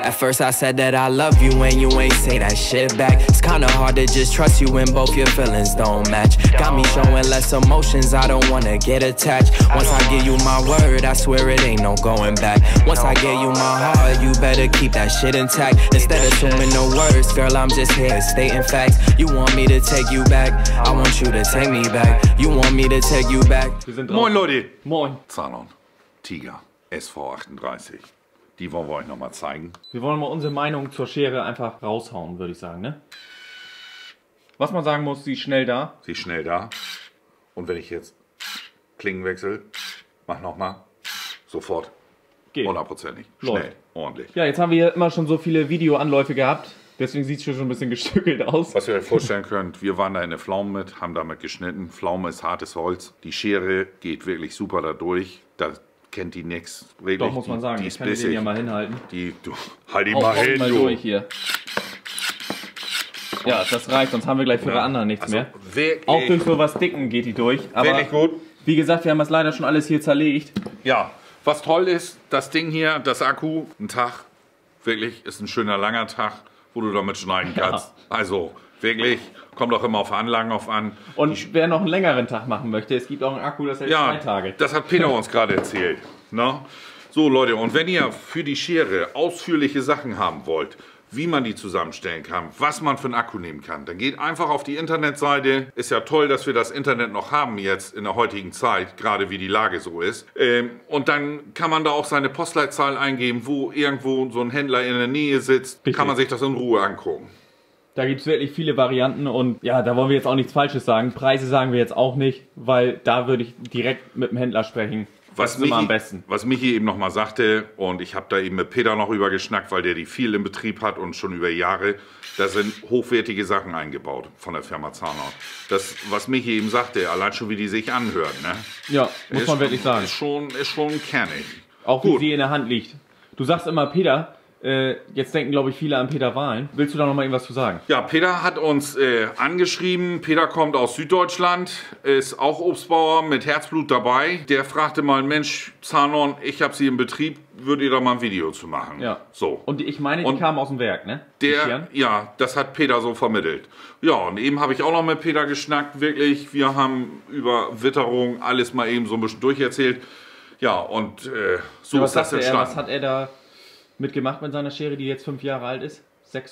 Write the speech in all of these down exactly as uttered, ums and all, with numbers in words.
At first I said that I love you and you ain't say that shit back. It's kinda hard to just trust you when both your feelings don't match. Got me showing less emotions, I don't wanna get attached. Once I give you my word, I swear it ain't no going back. Once I gave you my heart, you better keep that shit intact. Instead of assuming no words, girl, I'm just here stating facts. You want me to take you back, I want you to take me back. You want me to take you back. Moin Leute. Moin. Zanon, Tiger, S V achtunddreißig. Die wollen wir euch nochmal zeigen. Wir wollen mal unsere Meinung zur Schere einfach raushauen, würde ich sagen, ne? Was man sagen muss, sie ist schnell da. Sie ist schnell da. Und wenn ich jetzt Klingenwechsel, mach nochmal, sofort. Geht. Hundertprozentig. Läuft. Schnell, ordentlich. Ja, jetzt haben wir immer schon so viele Videoanläufe gehabt. Deswegen sieht es schon ein bisschen gestückelt aus. Was ihr euch vorstellen könnt, wir waren da in der Pflaume mit, haben damit geschnitten. Pflaume ist hartes Holz. Die Schere geht wirklich super da durch. Da kennt die nix. Wirklich. Doch, muss man sagen. Die, die ich ist kann den ja mal hinhalten. Die, du, halt die Auch mal hin, mal du. durch hier. Ja, das reicht, sonst haben wir gleich für ja. die anderen nichts also, mehr. Wirklich, auch durch sowas Dicken geht die durch. Aber wirklich gut. Wie gesagt, wir haben das leider schon alles hier zerlegt. Ja, was toll ist, das Ding hier, das Akku, ein Tag, wirklich, ist ein schöner langer Tag, wo du damit schneiden kannst. Ja. Also, wirklich, kommt auch immer auf Anlagen auf an. Und die, wer noch einen längeren Tag machen möchte, es gibt auch einen Akku, das hält ja, zwei Tage. Das hat Peter uns gerade erzählt. Ne? So Leute, und wenn ihr für die Schere ausführliche Sachen haben wollt, wie man die zusammenstellen kann, was man für einen Akku nehmen kann, dann geht einfach auf die Internetseite. Ist ja toll, dass wir das Internet noch haben jetzt in der heutigen Zeit, gerade wie die Lage so ist. Ähm, und dann kann man da auch seine Postleitzahl eingeben, wo irgendwo so ein Händler in der Nähe sitzt. Richtig. Kann man sich das in Ruhe angucken. Da gibt es wirklich viele Varianten und ja, da wollen wir jetzt auch nichts Falsches sagen. Preise sagen wir jetzt auch nicht, weil da würde ich direkt mit dem Händler sprechen. Was Michi, am besten. was Michi eben noch mal sagte, und ich habe da eben mit Peter noch über geschnackt, weil der die viel im Betrieb hat und schon über Jahre, da sind hochwertige Sachen eingebaut von der Firma Zanon. Das, was Michi eben sagte, allein schon wie die sich anhören, ne? Ja, muss man wirklich sagen. Ist schon, ist schon kernig. Auch wie sie in der Hand liegt. Du sagst immer Peter, äh, jetzt denken glaube ich viele an Peter Wahlen. Willst du da noch mal irgendwas zu sagen? Ja, Peter hat uns äh, angeschrieben. Peter kommt aus Süddeutschland, ist auch Obstbauer mit Herzblut dabei. Der fragte mal, Mensch, Zanon, ich habe sie im Betrieb, würdet ihr da mal ein Video zu machen? Ja. So. Und ich meine, die und kamen aus dem Werk, ne? Der, ja, das hat Peter so vermittelt. Ja, und eben habe ich auch noch mit Peter geschnackt, wirklich. Wir haben über Witterung alles mal eben so ein bisschen durcherzählt. Ja, und äh, so ja, ist das entstanden. Er, was hat er da mitgemacht mit seiner Schere, die jetzt fünf Jahre alt ist?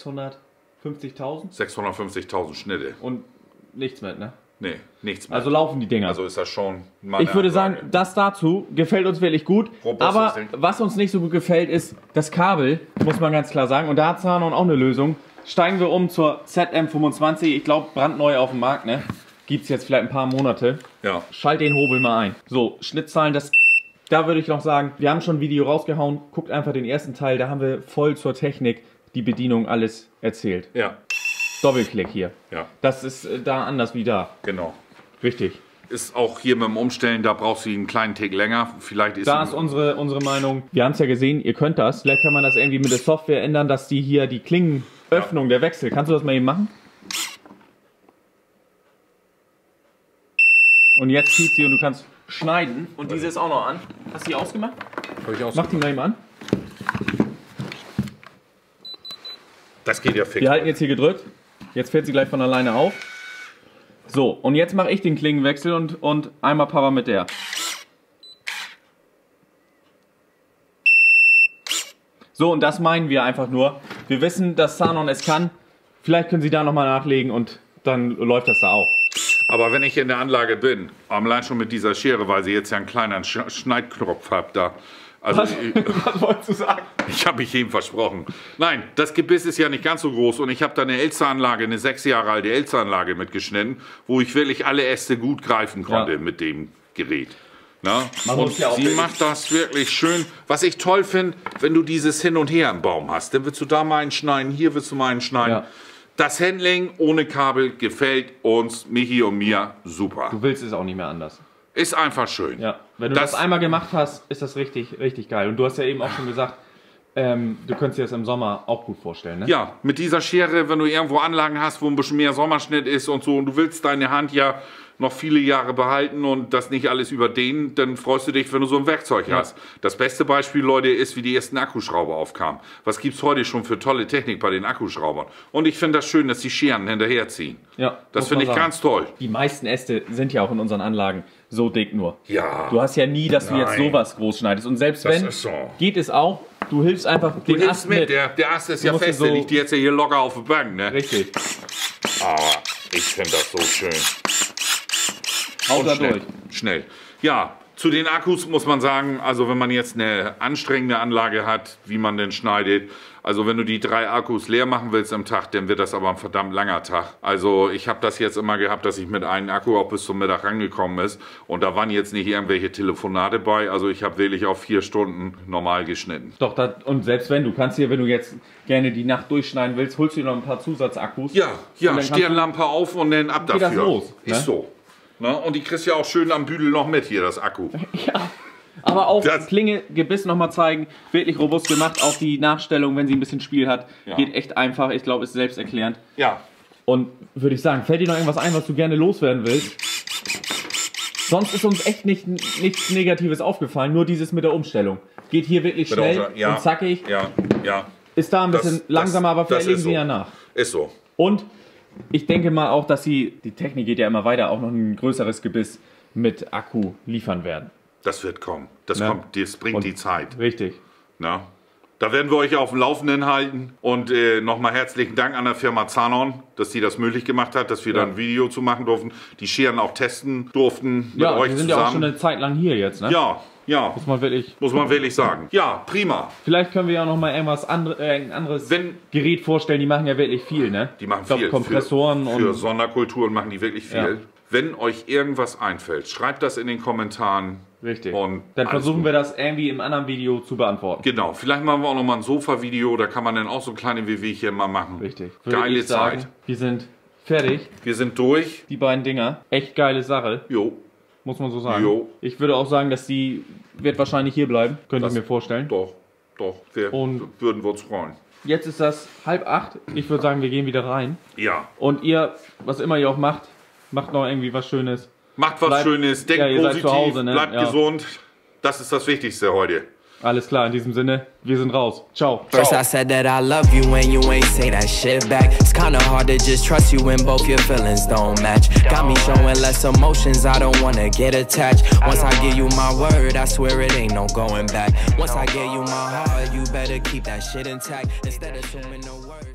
sechshundertfünfzigtausend? sechshundertfünfzigtausend Schnitte. Und nichts mit, ne? Nee, nichts mehr. Also laufen die Dinger. Also ist das schon... Ich würde sagen, das dazu gefällt uns wirklich gut. Robust aber was uns nicht so gut gefällt, ist das Kabel, muss man ganz klar sagen. Und da hat Zanon auch eine Lösung. Steigen wir um zur Z M fünfundzwanzig. Ich glaube, brandneu auf dem Markt, ne? Gibt es jetzt vielleicht ein paar Monate. Ja. Schalt den Hobel mal ein. So, Schnittzahlen, das... Da würde ich noch sagen, wir haben schon ein Video rausgehauen. Guckt einfach den ersten Teil, da haben wir voll zur Technik die Bedienung alles erzählt. Ja. Doppelklick hier. Ja. Das ist äh, da anders wie da. Genau. Richtig. Ist auch hier mit dem Umstellen, da brauchst du einen kleinen Tick länger. Vielleicht ist da ist unsere, unsere Meinung. Wir haben es ja gesehen, ihr könnt das. Vielleicht kann man das irgendwie mit der Software ändern, dass die hier die Klingenöffnung, ja. der Wechsel. Kannst du das mal eben machen? Und jetzt zieht sie und du kannst schneiden. Und diese ist auch noch an. Hast du die ausgemacht? Hab ich ausgemacht. Mach die mal eben an. Das geht ja fix. Wir halten jetzt hier gedrückt. Jetzt fährt sie gleich von alleine auf. So, und jetzt mache ich den Klingenwechsel und, und einmal Papa mit der. So, und das meinen wir einfach nur. Wir wissen, dass Zanon es kann. Vielleicht können Sie da nochmal nachlegen und dann läuft das da auch. Aber wenn ich in der Anlage bin, allein schon mit dieser Schere, weil sie jetzt ja einen kleinen Sch Schneidknopf hat da. Also was, ich, was wolltest du sagen? Ich habe mich jedem versprochen. Nein, das Gebiss ist ja nicht ganz so groß und ich habe da eine Elster-Anlage, eine sechs Jahre alte Elster-Anlage mitgeschnitten, wo ich wirklich alle Äste gut greifen konnte, ja. mit dem Gerät. Na? Und ja sie macht das wirklich schön. Was ich toll finde, wenn du dieses Hin und Her im Baum hast, dann willst du da mal einen schneiden, hier willst du mal einen schneiden. Ja. Das Handling ohne Kabel gefällt uns, Michi und mir, super. Du willst es auch nicht mehr anders. Ist einfach schön. Ja. Wenn du das, das einmal gemacht hast, ist das richtig, richtig geil. Und du hast ja eben auch schon gesagt, ähm, du könntest dir das im Sommer auch gut vorstellen, ne? Ja, mit dieser Schere, wenn du irgendwo Anlagen hast, wo ein bisschen mehr Sommerschnitt ist und so, und du willst deine Hand ja noch viele Jahre behalten und das nicht alles überdehnen, dann freust du dich, wenn du so ein Werkzeug Ja. hast. Das beste Beispiel, Leute, ist, wie die ersten Akkuschrauber aufkamen. Was gibt es heute schon für tolle Technik bei den Akkuschraubern? Und ich finde das schön, dass die Scheren hinterherziehen. Ja, Das muss finde man ich sagen. ganz toll. Die meisten Äste sind ja auch in unseren Anlagen so dick nur. Ja. Du hast ja nie, dass du jetzt Nein. sowas groß schneidest. Und selbst Das wenn, ist so. geht es auch, du hilfst einfach Du den hilfst Ast mit, mit. Der, der Ast ist Du ja musst fest, ihn der so- liegt jetzt hier locker auf der Bank, ne? Richtig. Aber ich finde das so schön. Haut Und da schnell. durch. Schnell. Ja, zu den Akkus muss man sagen, also wenn man jetzt eine anstrengende Anlage hat, wie man denn schneidet, also wenn du die drei Akkus leer machen willst am Tag, dann wird das aber ein verdammt langer Tag. Also ich habe das jetzt immer gehabt, dass ich mit einem Akku auch bis zum Mittag rangekommen ist und da waren jetzt nicht irgendwelche Telefonate bei, also ich habe wirklich auf vier Stunden normal geschnitten. Doch, das, und selbst wenn, du kannst hier, wenn du jetzt gerne die Nacht durchschneiden willst, holst du dir noch ein paar Zusatzakkus. Ja, Und ja, dann kannst Stirnlampe auf und dann ab Geht dafür. das los, ne? Ist so. Na, und die kriegst du ja auch schön am Büdel noch mit hier, das Akku. Ja. Aber auch Das- Klinge, Gebiss nochmal zeigen, wirklich robust gemacht. Auch die Nachstellung, wenn sie ein bisschen Spiel hat, Ja. geht echt einfach. Ich glaube, ist selbsterklärend. Ja, Und würde ich sagen, fällt dir noch irgendwas ein, was du gerne loswerden willst? Sonst ist uns echt nicht, nichts Negatives aufgefallen, nur dieses mit der Umstellung. Geht hier wirklich Mit der schnell Umstellung, ja. und zackig. ja, ja. Ist da ein Das- bisschen das- langsamer, aber das vielleicht legen ist sie so. ja nach. Ist so. Und ich denke mal auch, dass sie, die Technik geht ja immer weiter, auch noch ein größeres Gebiss mit Akku liefern werden. Das wird kommen. Das, Ja. kommt, das bringt Und- die Zeit. Richtig. Na? Da werden wir euch auf dem Laufenden halten. Und äh, nochmal herzlichen Dank an der Firma Zanon, dass die das möglich gemacht hat, dass wir Ja. da ein Video zu machen durften. Die Scheren auch testen durften mit Ja, euch wir sind ja auch schon zusammen. eine Zeit lang hier jetzt, ne? Ja, ja, Muss man wirklich. muss man wirklich sagen. Ja, prima. Vielleicht können wir ja noch mal irgendwas andre, äh, ein anderes Wenn- Gerät vorstellen. Die machen ja wirklich viel, ne? Die machen ich glaub, viel. Kompressoren für, für und Sonderkulturen machen die wirklich viel. Ja. Wenn euch irgendwas einfällt, schreibt das in den Kommentaren. richtig. Und Dann alles versuchen gut. wir das irgendwie im anderen Video zu beantworten. Genau, vielleicht machen wir auch noch mal ein Sofa-Video, da kann man dann auch so kleine Wehwehchen mal machen. Richtig. Würde Geile ich sagen, Zeit. Wir sind fertig. Wir sind durch. Die beiden Dinger. Echt geile Sache, Jo, muss man so sagen. Jo. Ich würde auch sagen, dass die wird wahrscheinlich hier bleiben. Könnte ich Das- mir vorstellen. doch, doch. Wir Und- würden wir uns freuen. Jetzt ist das halb acht. Ich würde sagen, wir gehen wieder rein. Ja. Und ihr, was immer ihr auch macht, macht noch irgendwie was Schönes. Macht was Bleibt- Schönes, denkt Ja, ihr seid positiv, zu Hause, ne? bleibt Ja. gesund. Das ist das Wichtigste heute. Alles klar, in diesem Sinne, wir sind raus. Ciao. First I said that I love you and you ain't say that shit back. It's kinda hard to just trust you when both your feelings don't match. Got me showing less emotions, I don't wanna get attached. Once I give you my word, I swear it ain't no going back. Once I give you my heart, you better keep that shit intact. Instead of assuming no word.